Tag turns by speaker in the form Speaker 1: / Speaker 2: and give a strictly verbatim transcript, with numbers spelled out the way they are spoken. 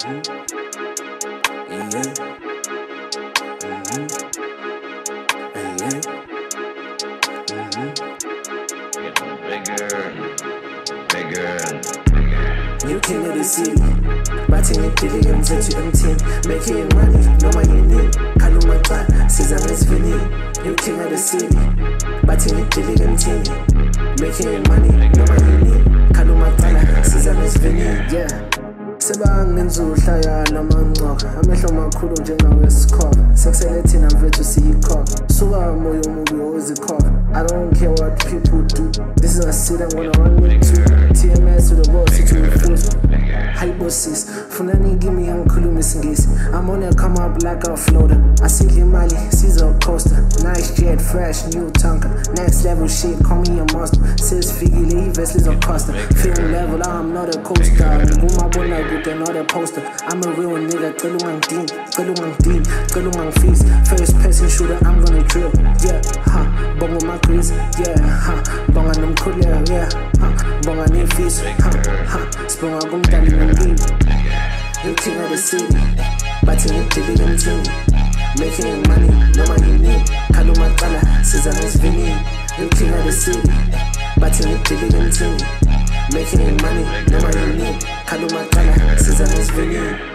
Speaker 1: You king of the city, batting it till you set you empty. Making money, no money need. Kaluma Tan, Cesar is Vini. You king of the city, batting it till you empty. Making money, no money need. Kaluma Tan, Cesar is Vini. Yeah. Seba ngenzuhlaya namanqoka amehlo makhulu njengawesikhoba sekusele thina mfethu siyikhokha suka moyo omubi ozikhokha. I don't care what people do, this is a city I'm gonna run into. T M S to the boss, it's Ufuzo. Hi bosses, funani give me angikhuluma isingisi. I'm on a come up like a floater. I see Mali, Caesar coaster. Nice jet, fresh, new tanker. Next level shit, call me a monster. Says Figgy Lee, Veslis or Costa. Film level, I'm not a coaster. Nguma bona good and not a poster. I'm a real nigga, Kalumang Dean, Kalumang Dean, Kalumang Feast. First person shooter, I'm gonna drill. Yeah, ha, bongo my crease. Yeah, ha, bonga num kulia. Yeah, ha, bonga ni feast. Ha, ha, sponga gum dali num deep. You king of the city, batting it till you empty. Making money, no money need. Kaluma Kala, Cesar is Vini. You king of the city, batting it till you empty. Making money, no money need. Kaluma Kala, Cesar is Vini.